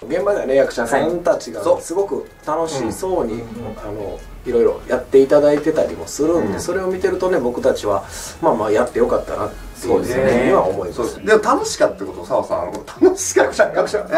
現場ではね、役者さんたちがすごく楽しそうにいろいろやっていただいてたりもするんで、それを見てるとね、僕たちはまあまあやってよかったなっていうふうには思います。 でも楽しかったこと、澤さん楽しかった。役者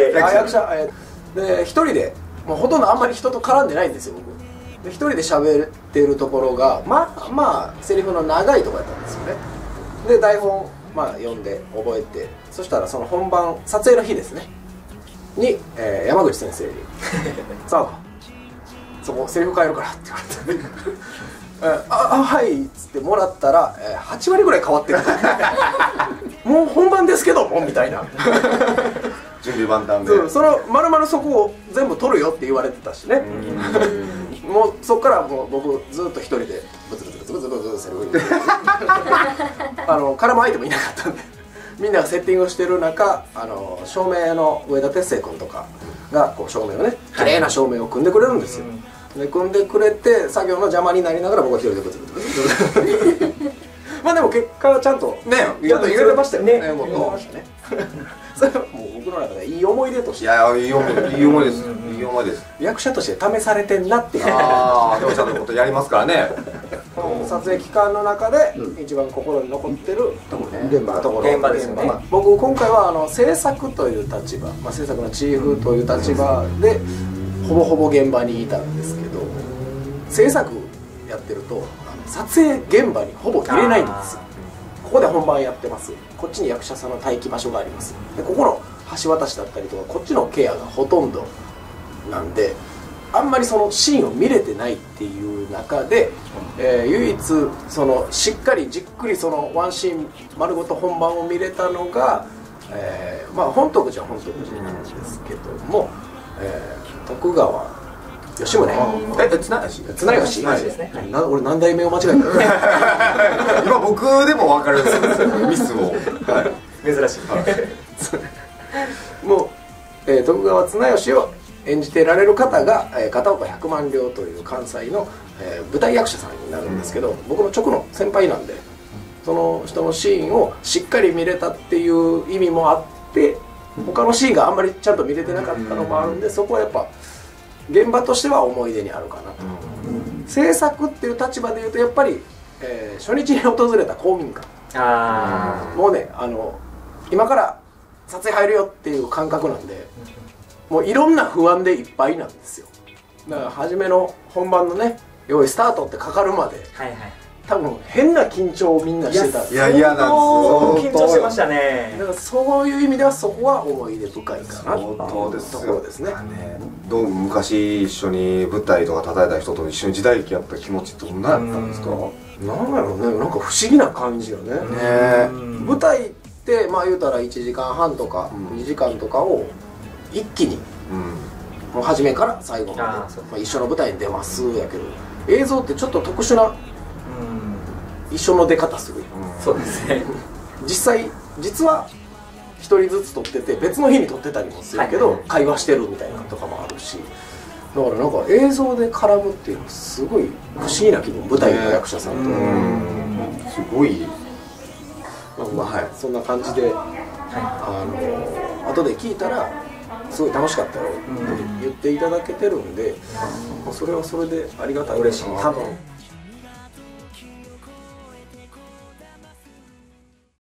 で一人でもうほとんどあんまり人と絡んでないんですよ、僕。で一人で喋ってるところがまあセリフの長いところやったんですよね。で台本読んで覚えて、そしたらその本番撮影の日ですねに、山口先生に「さあそこセリフ変えるから」って言われて「はい」っつってもらったら、8割ぐらい変わってるもう本番ですけどもみたいな準備万端で、 その丸々そこを全部撮るよって言われてたしね。もうそっからもう僕ずっと一人でブツブツブツブツブツセリフ言って絡む相手もいなかったんで、みんながセッティングしてる中、照明の上田哲成君とかがこう照明をね、綺麗な照明を組んでくれるんですよ。で組んでくれて作業の邪魔になりながら僕は一人でブツブツブツブツまあでも結果はちゃんとね言えてましたよね。もう言えましたね。それはもう僕の中でいい思い出として、 いやいい思いです、いい思いです。 役者として試されてんなっていう。 ああ、でもちゃんとことやりますからね。 撮影期間の中で一番心に残ってる現場ですね。僕今回は制作という立場、制作のチーフという立場でほぼほぼ現場にいたんですけど、制作やってると撮影現場にほぼ入れないんですよ。ここで本番やってます、こっちに役者さんの待機場所があります、でここの橋渡しだったりとかこっちのケアがほとんどなんで、あんまりそのシーンを見れてないっていう中で、唯一そのしっかりじっくりそのワンシーン丸ごと本番を見れたのが、本徳寺は本徳寺なんですけども、徳川吉宗、綱吉ですね。俺何代目を間違えた今僕でも分かるんですよ、ミスを。 珍しい。もう徳川綱吉を演じてられる方が片岡百万両という関西の舞台役者さんになるんですけど、僕の直の先輩なんで、その人のシーンをしっかり見れたっていう意味もあって、他のシーンがあんまりちゃんと見れてなかったのもあるんで、そこはやっぱ現場としては思い出にあるかなと。制作っていう立場でいうとやっぱり、初日に訪れた公民館、もうね今から撮影入るよっていう感覚なんで、もういろんな不安でいっぱいなんですよ。だから初めの本番のね、用意スタートってかかるまで、多分変な緊張をみんなしてた。 いや嫌なんですよ。 緊張してましたね。 だからそういう意味ではそこは思い出深いかなっていうところですね。 昔一緒に舞台とか叩いた人と一緒に時代劇やった気持ちってどんなやったんですか？ なんやろうね、なんか不思議な感じよね。舞台って言うたら1時間半とか2時間とかを一気にもう初めから最後まで一緒の舞台に出ますやけど、映像ってちょっと特殊な一緒の出方する。 そうですね。 実は一人ずつ撮ってて別の日に撮ってたりもするけど、会話してるみたいなのとかもあるし、だからなんか映像で絡むっていうのはすごい不思議な気分。舞台の役者さんとすごいそんな感じで、後で聞いたらすごい楽しかったよって言っていただけてるんで、それはそれでありがたい。 嬉しい。 多分